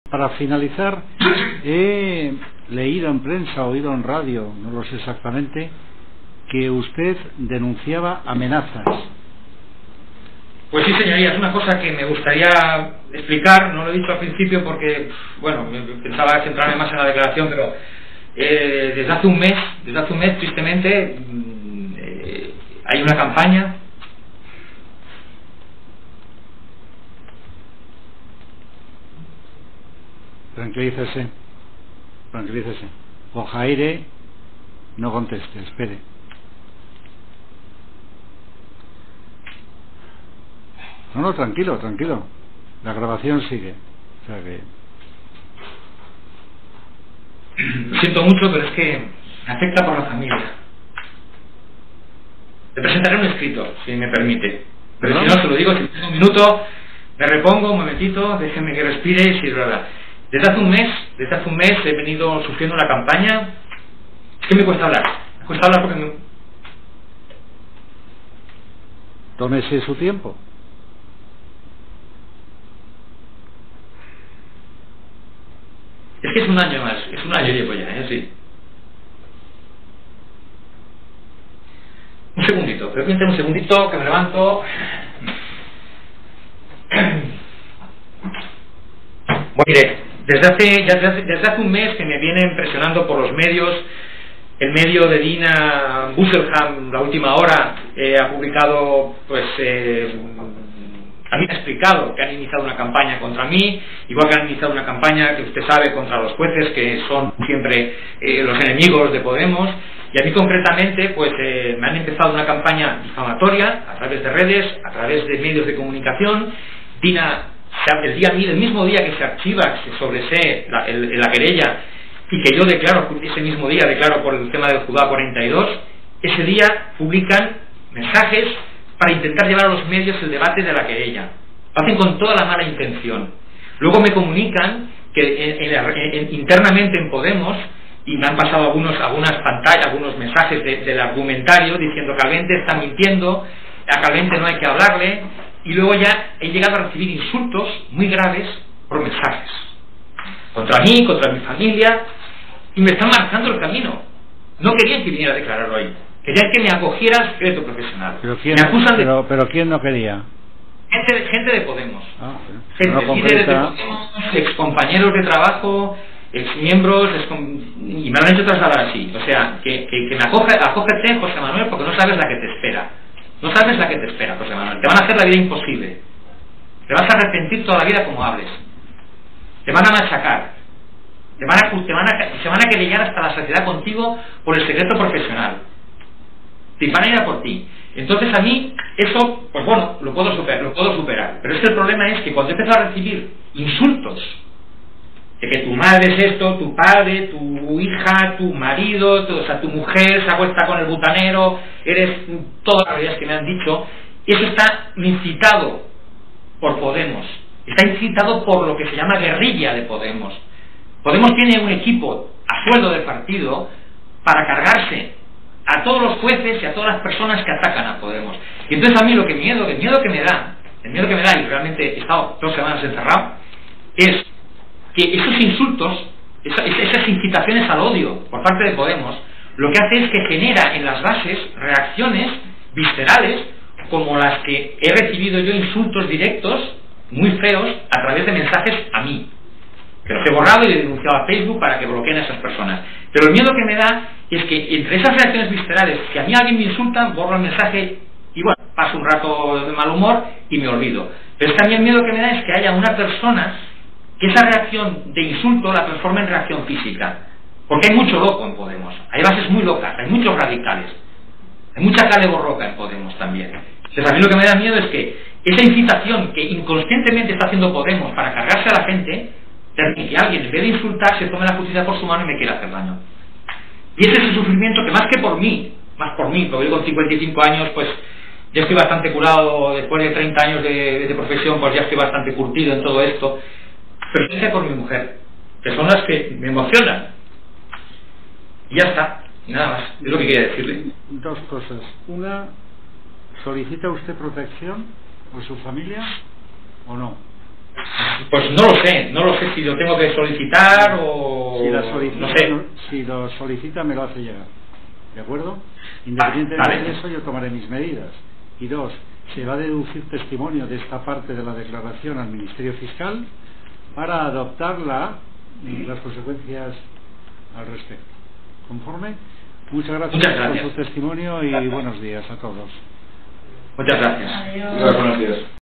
Para finalizar, he leído en prensa, oído en radio, no lo sé exactamente, que usted denunciaba amenazas. Pues sí, señoría, es una cosa que me gustaría explicar. No lo he dicho al principio porque, bueno, pensaba centrarme más en la declaración, pero desde hace un mes, tristemente, hay una campaña. Tranquilícese. Coja aire, no conteste, espere. No, tranquilo. La grabación sigue. O sea que... Lo siento mucho, pero es que me afecta por la familia. Le presentaré un escrito, si me permite. Pero si no, se lo digo, si tengo un minuto, me repongo un momentito, déjenme que respire y si verdad. Desde hace un mes he venido sufriendo una campaña. Es que me cuesta hablar porque me... Tómese su tiempo. Es que es un año llevo ya, sí. Un segundito, permíteme un segundito que me levanto. Bueno, mire, desde hace un mes que me vienen presionando por los medios. El medio de Dina Busselham, La Última Hora, ha publicado, a mí me ha explicado que han iniciado una campaña contra mí, igual que han iniciado una campaña que usted sabe contra los jueces, que son siempre los enemigos de Podemos, y a mí concretamente me han empezado una campaña difamatoria a través de redes, a través de medios de comunicación. Dina, el mismo día que se archiva, que se sobresee la querella, y que yo ese mismo día declaro por el tema del Judá 42, ese día publican mensajes para intentar llevar a los medios el debate de la querella. Lo hacen con toda la mala intención. Luego me comunican que internamente en Podemos, y me han pasado algunas pantallas, algunos mensajes del argumentario diciendo que Calvente está mintiendo, a Calvente no hay que hablarle, y luego ya he llegado a recibir insultos muy graves por mensajes. Contra mí, contra mi familia, y me están marcando el camino. No querían que viniera a declarar hoy. Querían que me acogiera al secreto profesional. ¿Pero quién, me acusan pero quién no quería? Gente de Podemos. No líderes de Podemos, excompañeros de trabajo, exmiembros, y me lo han hecho trasladar así. O sea, que me acógete, José Manuel, porque no sabes la que te espera. No sabes la que te espera, José Manuel. Te van a hacer la vida imposible. Te vas a arrepentir toda la vida como hables. Te van a machacar. Se van a querellar hasta la saciedad contigo por el secreto profesional. Te van a ir a por ti. Entonces a mí eso, pues bueno, lo puedo superar. Pero es que el problema es que cuando empiezo a recibir insultos de que tu madre es esto, tu padre, tu hija, tu marido, tu mujer se acuesta con el butanero, eres todas las realidades que me han dicho, eso está incitado por Podemos. Está incitado por lo que se llama guerrilla de Podemos. Podemos tiene un equipo a sueldo del partido para cargarse a todos los jueces y a todas las personas que atacan a Podemos. Y entonces a mí el miedo que me da, y realmente he estado 2 semanas encerrado, es que esos insultos, esas incitaciones al odio por parte de Podemos, lo que hace es que genera en las bases reacciones viscerales como las que he recibido yo, insultos directos muy feos a través de mensajes a mí. Que los he borrado y he denunciado a Facebook para que bloqueen a esas personas. Pero el miedo que me da es que entre esas reacciones viscerales, que a mí alguien me insulta, borro el mensaje y bueno, paso un rato de mal humor y me olvido. Pero es que a mí el miedo que me da es que haya una persona que esa reacción de insulto la transforme en reacción física. Porque hay mucho loco en Podemos. Hay bases muy locas, hay muchos radicales. Hay mucha cale borroca en Podemos también. Entonces a mí lo que me da miedo es que esa incitación que inconscientemente está haciendo Podemos para cargarse a la gente, que alguien en vez de insultar se tome la justicia por su mano y me quiera hacer daño. Y ese es el sufrimiento que más por mí, porque yo con 55 años pues ya estoy bastante curado, después de 30 años de profesión pues ya estoy bastante curtido en todo esto, pero es por mi mujer, que son las que me emocionan. Y ya está, y nada más, es lo que quería decirle. 2 cosas. Una, ¿solicita usted protección por su familia o no? Pues no lo sé si lo tengo que solicitar o... no sé. Si lo solicita me lo hace llegar, ¿de acuerdo? Independientemente de eso yo tomaré mis medidas. Y 2, se va a deducir testimonio de esta parte de la declaración al Ministerio Fiscal para adoptar las consecuencias al respecto. ¿Conforme? Muchas gracias por su testimonio y buenos días a todos. Muchas gracias. Adiós. Buenos días.